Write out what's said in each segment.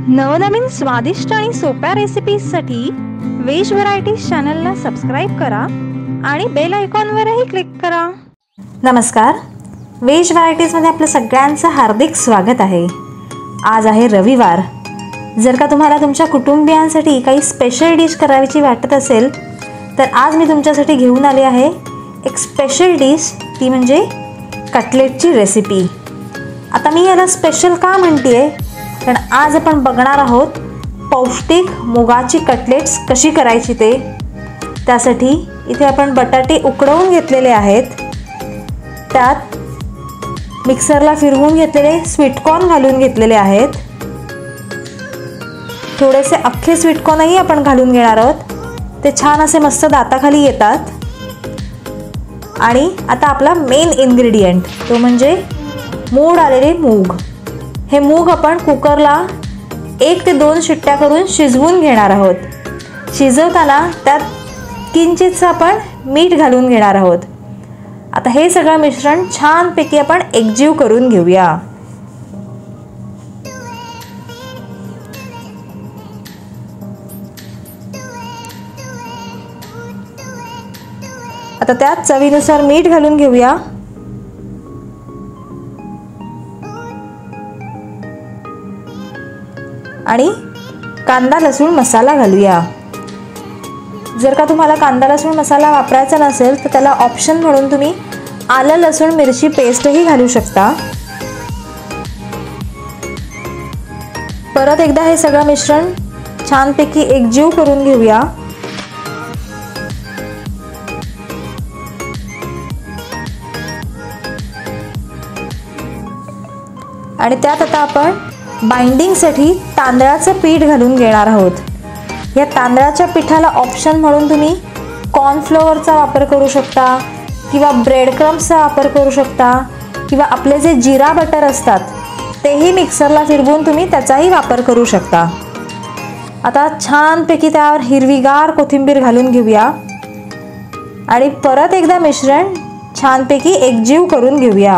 नवनवीन स्वादिष्ट आणि सोप्या रेसिपीजसाठी वेज व्हरायटीज चॅनलला सबस्क्राईब करा आणि बेल आयकॉनवरही क्लिक करा। नमस्कार, वेज व्हरायटीजमध्ये आपलं सगळ्यांचं हार्दिक स्वागत आहे। आज आहे रविवार। जर का तुम्हाला तुमच्या कुटुंबियांसाठी काही स्पेशल डिश करावीची वाटत असेल तर आज मी तुमच्यासाठी घेऊन आले आहे एक स्पेशल डिश, ती म्हणजे कटलेटची रेसिपी। आता मी याला स्पेशल का म्हणतेय, कारण आज आपण बघणार आहोत पौष्टिक मुगाची कटलेट्स कशी करायची ते। त्यासाठी इथे आपण बटाटे उकडवून घेतलेले आहेत, त्यात मिक्सरला फिरवून घेतलेले स्वीटकॉर्न घालून घेतलेले आहेत। थोडेसे अख्खे स्वीटकॉर्नही आपण घालून घेणार आहोत, ते छान असे मस्त दाताखाली येतात। आणि आता आपला मेन इन्ग्रेडियंट तो म्हणजे मोड आलेले मूग। हे मूग आपण कुकरला 1 ते 2 शिट्ट्या करून शिजवून घेणार आहोत। शिजवताना त्यात किंचितसं आपण मीठ घालून घेणार आहोत। आता हे सगळं मिश्रण छानपैकी आपण एकजीव करून घेऊया। आता त्यात चवीनुसार मीठ घालून घेऊया आणि कांदा लसूण मसाला घालूया। जर का तुम्हाला कांदा लसूण मसाला वापरायचा नसेल तर त्याला ऑप्शन म्हणून तुम्ही आलं लसूण मिरची पेस्टही घालू शकता। परत एकदा हे सगळं मिश्रण छानपैकी एकजीव करून घेऊया। आणि त्यात आता आपण बाइंडिंगसाठी तांदळाचं पीठ घालून घेणार आहोत। या तांदळाच्या पिठाला ऑप्शन म्हणून तुम्ही कॉर्नफ्लोअरचा वापर करू शकता किंवा ब्रेड क्रम्सचा वापर करू शकता किंवा आपले जे जिरा बटर असतात तेही मिक्सरला फिरवून तुम्ही त्याचाही वापर करू शकता। आता छानपैकी त्यावर हिरवीगार कोथिंबीर घालून घेऊया आणि परत एकदा मिश्रण छानपैकी एकजीव करून घेऊया।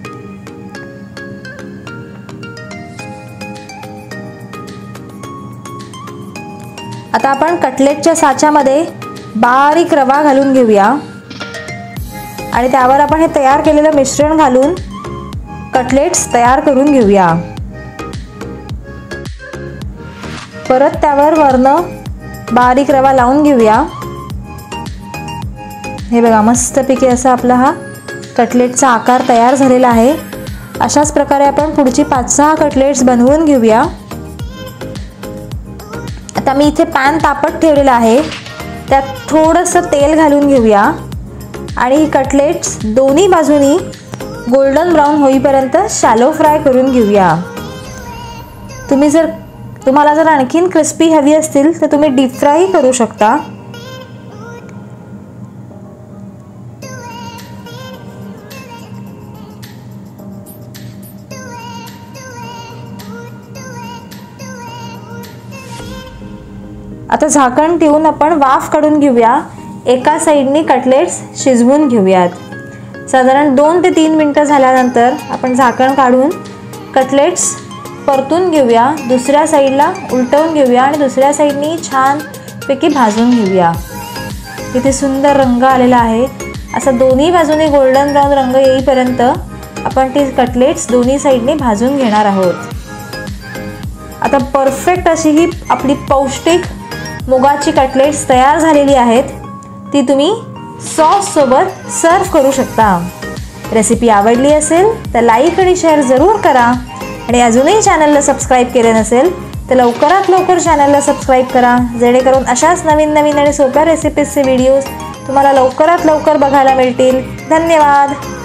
आता आपण कटलेटच्या साच्यामध्ये बारीक रवा घालून घेऊया आणि त्यावर आपण हे तयार केलेलं मिश्रण घालून कटलेट्स तयार करून घेऊया। परत त्यावर वरनं बारीक रवा लावून घेऊया। हे बघा, मस्तपैकी असा आपला हा कटलेटचा आकार तयार झालेला आहे। अशाच प्रकारे आपण पुढची 5-6 कटलेट्स बनवून घेऊया। आता मी इथे पॅन तापत ठेवलेला आहे, त्यात थोडंसं तेल घालून घेऊया आणि ही कटलेट्स दोन्ही बाजूनी गोल्डन ब्राऊन होईपर्यंत शॅलो फ्राय करून घेऊया। तुम्हाला जर आणखीन क्रिस्पी हवी असतील तर तुम्ही डीप फ्रायही करू शकता। आता झाकण ठेवून आपण वाफ काढून घेऊया। एका साइडनी कटलेट्स शिजवून घेऊयात। साधारण 2 ते 3 मिनिटं झाल्यानंतर आपण झाकण काढून कटलेट्स परतून घेऊया। दुसऱ्या साइडला उलटवून घेऊया आणि दुसऱ्या साइडनी छानपैकी भाजून घेऊया। इथे सुंदर रंग आलेला आहे। असा दोन्ही बाजूने गोल्डन ब्राऊन रंग येईपर्यंत आपण ती कटलेट्स दोन्ही साइडने भाजून घेणार आहोत। आता परफेक्ट अशी ही आपली पौष्टिक मुगाची कटलेट्स तयार झालेली आहेत। ती तुम्ही सॉस सोबत सर्व करू शकता। रेसिपी आवडली असेल तर लाईक आणि शेअर जरूर करा आणि अजूनही चॅनलला सबस्क्राईब केले नसेल तर लवकरात लवकर चॅनलला सबस्क्राईब करा, जेणेकरून अशाच नवीन आणि सोप्या रेसिपीजचे व्हिडिओज तुम्हाला लवकरात लवकर बघायला मिळतील। धन्यवाद।